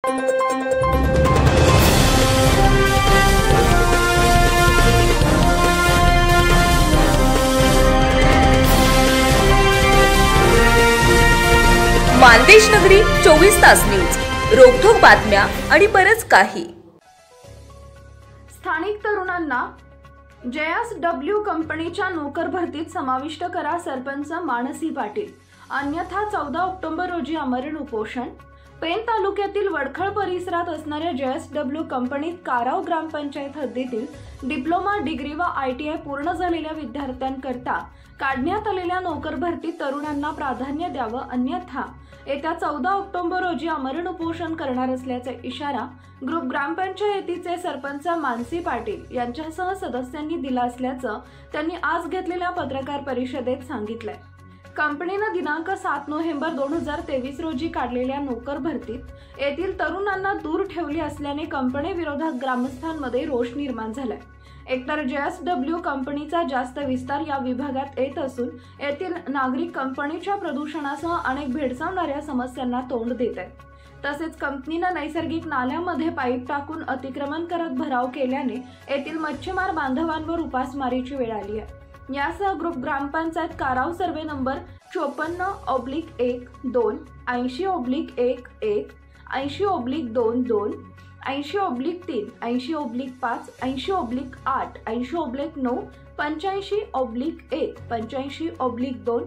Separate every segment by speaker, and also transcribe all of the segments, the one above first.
Speaker 1: मानदेश नगरी 24 तास न्यूज, रोखोक बातम्या आणि बरच काही।
Speaker 2: स्थानिक तरुणांना JSW कंपनीच्या नोकर भरतीत समाविष्ट करा, सरपंच मानसी पाटील। अन्यथा 14 ऑक्टोबर रोजी आमरण उपोषण। पेन तालुक्यातील वडखळ परिसरात असणाऱ्या JSW कंपनीत काराव ग्रामपंचायत हद्दीतील डिप्लोमा, डिग्री व ITI पूर्ण झालेल्या विद्यार्थ्यांकरता काढण्यात आलेल्या नोकर भरतीत तरुणांना प्राधान्य द्यावं, अन्यथा येत्या 14 ऑक्टोबर रोजी आमरण उपोषण करणार असल्याचा इशारा ग्रुप ग्रामपंचायतीचे सरपंच मानसी पाटील यांच्यासह सदस्यांनी दिला असल्याचं त्यांनी आज घेतलेल्या पत्रकार परिषदेत सांगितलंय। कंपनीने दिनांक 7 नोव्हेंबर 2023 रोजी काढलेल्या नोकर भरतीत येथील तरुणांना दूर ठेवले असल्याने कंपनी विरोधात ग्रामस्थांमध्ये रोष निर्माण झालाय। एकतर JSW कंपनीचा जास्त विस्तार या विभागात येत असून येथील नागरिक कंपनीच्या प्रदूषणासह अनेक भेडसावणाऱ्या समस्यांना तोंड देत आहेत। तसेच कंपनीने नैसर्गिक नाल्यामध्ये पाईप टाकून अतिक्रमण करत भराव केल्याने येथील मच्छीमार बांधवांवर उपासमारीची वेळ आली आहे। यासह ग्रुप ग्रामपंचायत काराव सर्वे नंबर 54/1, 2, 80/1, 1, 80/2, 80/3, 80/5, 80/8, 80/9, 85/1, 85/2,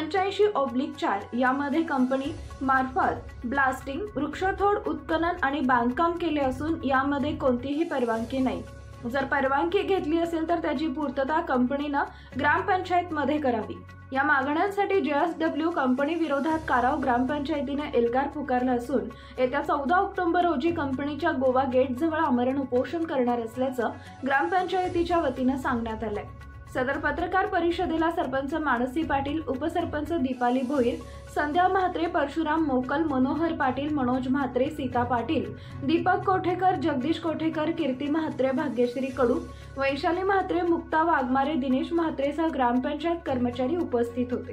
Speaker 2: 85/4 यामध्ये कंपनी मार्फत ब्लास्टिंग, वृक्षतोड, उत्खनन आणि बांधकाम केले असून यामध्ये कोणतीही परवानगी नाही। जर परवानगी घेतली असेल तर त्याची पूर्तता कंपनीने ग्रामपंचायतमध्ये करावी। या मागण्यांसाठी JSW कंपनी विरोधात काराव ग्रामपंचायतीने एल्गार पुकारला असून येत्या 14 ऑक्टोबर रोजी कंपनीच्या गोवा गेट जवळ आमरण उपोषण करणार असल्याचं ग्रामपंचायतीच्या वतीने सांगण्यात आलंय। सदर पत्रकार परिषदेला सरपंच मानसी पाटील, उपसरपंच दीपाली भोईर, संध्या म्हात्रे, परशुराम मोकल, मनोहर पाटील, मनोज म्हात्रे, सीता पाटील, दीपक कोठेकर, जगदीश कोठेकर, कीर्ती म्हात्रे, भाग्यश्री कडू, वैशाली म्हात्रे, मुक्ता वाघमारे, दिनेश म्हात्रेसह ग्रामपंचायत कर्मचारी उपस्थित होते।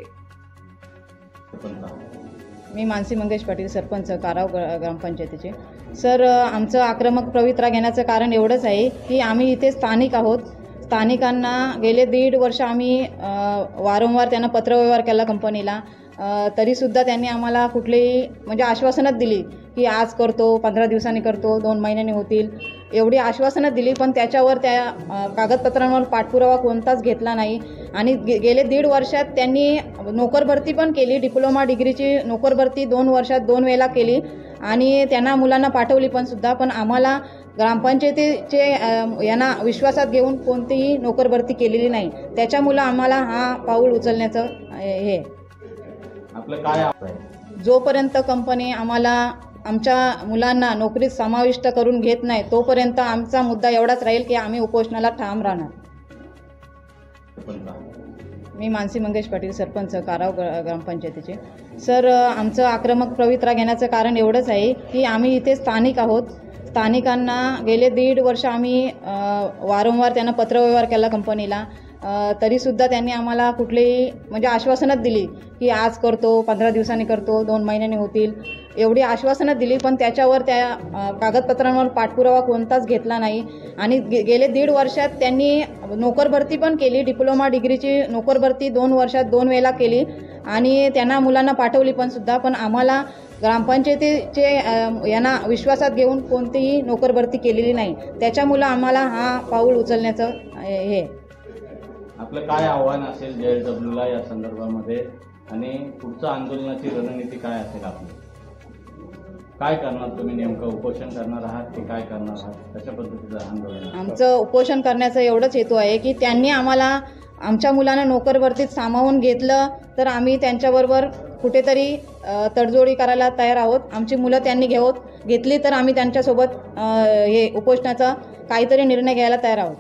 Speaker 3: मी मानसी मंगेश पाटील, सरपंच काराव ग्रामपंचायतीचे। सर, आमचं आक्रमक पवित्रा घेण्याचं कारण एवढंच आहे की आम्ही इथे स्थानिक आहोत। स्थानिकांना गेले 1.5 वर्ष आम्ही वारंवार त्यांना पत्रव्यवहार केला कंपनीला, तरीसुद्धा त्यांनी आम्हाला कुठलीही म्हणजे आश्वासनच दिली की आज करतो, 15 दिवसांनी करतो, 2 महिन्यांनी होतील, एवढी आश्वासनं दिली। पण त्याच्यावर त्या कागदपत्रांवर पाठपुरावा कोणताच घेतला नाही। आणि गेले 1.5 वर्षात त्यांनी नोकर भरती पण केली, डिप्लोमा डिग्रीची नोकर भरती 2 वर्षात 2 वेळेला केली आणि त्यांना मुलांना पाठवली पण सुद्धा। पण आम्हाला ग्रामपंचायतीचे यांना विश्वासात घेऊन कोणतीही नोकर भरती केलेली नाही। त्याच्यामुळे आम्हाला हा पाऊल उचलण्याचं हे
Speaker 4: आपलं काय आहे,
Speaker 3: जोपर्यंत कंपनी आम्हाला आमच्या मुलांना नोकरीत समाविष्ट करून घेत नाही तोपर्यंत आमचा मुद्दा एवढाच राहील की आम्ही उपोषणाला ठाम राहणार। मी मानसी मंगेश पाटील, सरपंच काराव ग्रामपंचायतीचे। सर, आमचं आक्रमक पवित्रा घेण्याचं कारण एवढंच आहे की आम्ही इथे स्थानिक आहोत। स्थानिकांना गेले 1.5 वर्ष आम्ही वारंवार त्यांना पत्रव्यवहार केला कंपनीला, तरीसुद्धा त्यांनी आम्हाला कुठलीही म्हणजे आश्वासनच दिली की आज करतो, 15 दिवसांनी करतो, 2 महिन्यांनी होतील, एवढी आश्वासनं दिली। पण त्याच्यावर त्या कागदपत्रांवर पाठपुरावा कोणताच घेतला नाही। आणि गेले 1.5 वर्षात त्यांनी नोकर भरती पण केली, डिप्लोमा डिग्रीची नोकर भरती 2 वर्षात 2 वेळेला केली आणि त्यांना मुलांना पाठवली पण सुद्धा। पण आम्हाला ग्रामपंचायतीचे यांना विश्वासात घेऊन कोणतीही नोकर भरती केलेली नाही। त्याच्यामुळे आम्हाला हा पाऊल उचलण्याचं हे
Speaker 4: आपलं काय आव्हान असेल JSWला या संदर्भामध्ये आणि पुढच्या आंदोलनाची रणनीती काय असेल? आपली काय करणार तुम्ही? नेमकं उपोषण करणार आहात की काय करणार आहात? कशा पद्धतीचं आंदोलन?
Speaker 3: आमचं उपोषण करण्याचा एवढंच हेतू आहे की त्यांनी आम्हाला आमच्या मुलांना नोकर भरतीत सामावून घेतलं तर आम्ही त्यांच्याबरोबर कुठेतरी तडजोडी करायला तयार आहोत। आमची मुलं त्यांनी घेतली तर आम्ही त्यांच्यासोबत हे उपोषणाचा काहीतरी निर्णय घ्यायला तयार आहोत।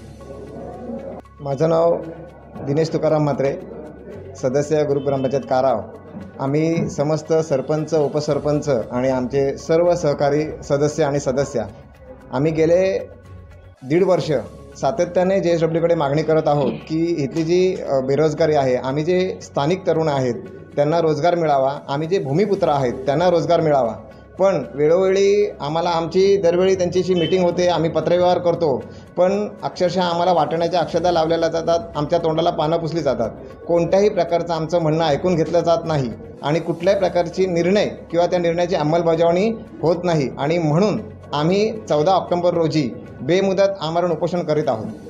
Speaker 5: माझं नाव दिनेश तुकाराम म्हात्रे, सदस्य ग्रुप ग्रामपंचायत काराव। आम्ही समस्त सरपंच, उपसरपंच आणि आमचे सर्व सहकारी सदस्य आणि सदस्या आम्ही गेले 1.5 वर्ष सातत्याने JSWकडे मागणी करत आहोत की इथली जी बेरोजगारी आहे, आम्ही जे स्थानिक तरुण आहेत त्यांना रोजगार मिळावा, आम्ही जे भूमिपुत्र आहेत त्यांना रोजगार मिळावा। पण वेळोवेळी आम्हाला आमची दरवेळी त्यांच्याशी मीटिंग होते, आम्ही पत्रव्यवहार करतो, पण अक्षरशः आम्हाला वाटण्याच्या अक्षता लावलेल्या जातात, आमच्या तोंडाला पानं पुसली जातात. कोणत्याही प्रकारचं आमचं म्हणणं ऐकून घेतलं जात नाही आणि कुठल्याही प्रकारची निर्णय किंवा त्या निर्णयाची अंमलबजावणी होत नाही. आणि म्हणून आम्ही 14 ऑक्टोबर रोजी बेमुदत आमरण उपोषण करीत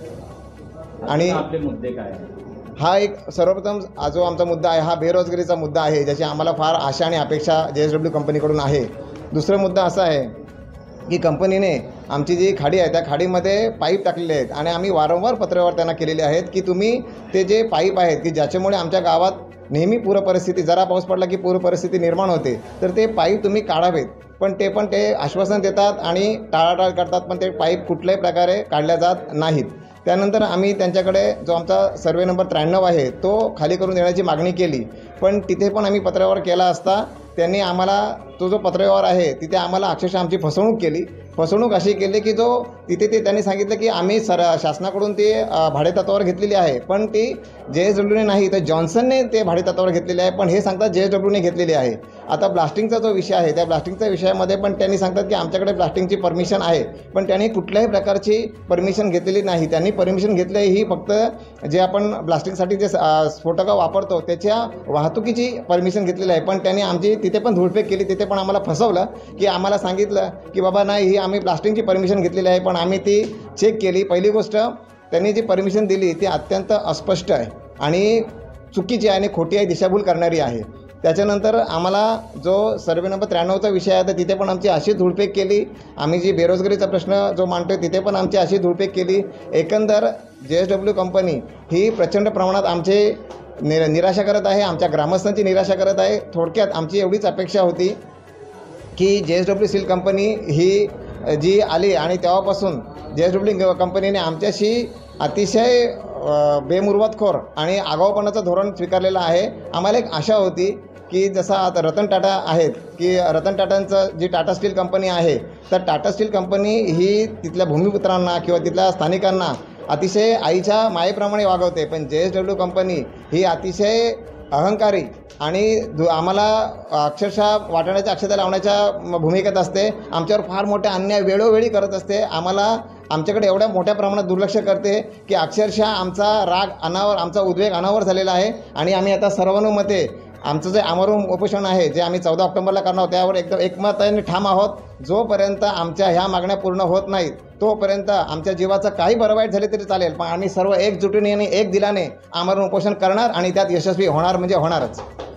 Speaker 5: आहोत. आणि
Speaker 4: आपले मुद्दे काय आहेत?
Speaker 5: हा एक सर्वप्रथम जो आमचा मुद्दा आहे हा बेरोजगारीचा मुद्दा आहे, ज्याची आम्हाला फार आशा आणि अपेक्षा JSW कंपनीकडून आहे. दुसरा मुद्दा असा आहे की कंपनीने आमची जी खाडी आहे त्या खाडीमध्ये पाईप टाकलेले आहेत आणि आम्ही वारंवार पत्रव्यवहार त्यांना केलेले आहेत की तुम्ही ते जे पाईप आहेत की ज्याच्यामुळे आमच्या गावात नेहमी पूर परिस्थिती, जरा पाऊस पडला की पूर परिस्थिती निर्माण होते, तर ते पाईप तुम्ही काढावेत. पण ते आश्वासन देतात आणि टाळाटाळ करतात, पण ते पाईप कुठल्याही प्रकारे काढल्या जात नाहीत. त्यानंतर आम्ही त्यांच्याकडे जो आमचा सर्वे नंबर 93 आहे तो खाली करून देण्याची मागणी केली, पण तिथे पण आम्ही पत्रव्यवहार केला असता त्यांनी आम्हाला तो जो पत्रव्यवहार आहे तिथे आम्हाला अक्षरशः आमची फसवणूक केली. फसवणूक अशी केली की तिथे त्यांनी सांगितलं की आम्ही शासनाकडून ते भाडेतत्त्वावर घेतलेली आहे, पण ती JSWने नाही तर जॉन्सनने ते भाडेतत्त्वावर घेतलेले आहे, पण हे सांगतात JSWने घेतलेली आहे. आता ब्लास्टिंगचा जो विषय आहे त्या ब्लास्टिंगच्या विषयामध्ये पण त्यांनी सांगतात की आमच्याकडे ब्लास्टिंगची परमिशन आहे, पण त्यांनी कुठल्याही प्रकारची परमिशन घेतलेली नाही. त्यांनी परमिशन घेतली ही फक्त जे आपण ब्लास्टिंगसाठी जे स्फोटकं वापरतो त्याच्या वाहतुकीची परमिशन घेतलेली आहे, पण त्यांनी आमची तिथे पण धूळफेक केली. तिथे पण आम्हाला फसवलं की आम्हाला सांगितलं की बाबा नाही, ही आम्ही ब्लास्टिंगची परमिशन घेतलेली आहे, पण आम्ही ती चेक केली. पहिली गोष्ट, त्यांनी जी परमिशन दिली ती अत्यंत अस्पष्ट आहे आणि चुकीची आहे आणि खोटी आहे, दिशाभूल करणारी आहे. त्याच्यानंतर आम्हाला जो सर्वे नंबर 93चा विषय आहे तर तिथे पण आमची अशी धूळफेक केली. आम्ही जी बेरोजगारीचा प्रश्न जो मांडतो तिथे पण आमची अशी धूळफेक केली. एकंदर JSW कंपनी ही प्रचंड प्रमाणात आमचे निराशा करत आहे, आमच्या ग्रामस्थांची निराशा करत आहे. थोडक्यात आमची एवढीच अपेक्षा होती की JSW स्टील कंपनी ही जी आली आणि तेव्हापासून JSW कंपनीने आमच्याशी अतिशय बेमुरवतखोर आणि आगाऊपणाचं धोरण स्वीकारलेलं आहे. आम्हाला एक आशा होती की जसं आता रतन टाटा आहेत की रतन टाटांचं जी टाटा स्टील कंपनी आहे तर टाटा स्टील कंपनी ही तिथल्या भूमिपुत्रांना किंवा तिथल्या स्थानिकांना अतिशय आईच्या मायेप्रमाणे वागवते, पण JSW कंपनी ही अतिशय अहंकारी आणि आम्हाला अक्षरशः वाटाण्याच्या अक्षता लावण्याच्या भूमिकेत असते. आमच्यावर फार मोठे अन्याय वेळोवेळी करत असते. आमच्याकडे एवढ्या मोठ्या प्रमाणात दुर्लक्ष करते की अक्षरशः आमचा राग अनावर, आमचा उद्वेग अनावर झालेला आहे. आणि आम्ही आता सर्वानुमते आमचं जे आमरण उपोषण आहे जे आम्ही 14 ऑक्टोबरला करणार आहोत त्यावर एकदम एकमताने ठाम आहोत. जोपर्यंत आमच्या ह्या मागण्या पूर्ण होत नाहीत तोपर्यंत आमच्या जीवाचं काही बरं वाईट झाले तरी चालेल, पण आम्ही सर्व एकजुटीने आणि एक दिलाने आमरण उपोषण करणार आणि त्यात यशस्वी होणार म्हणजे होणारच.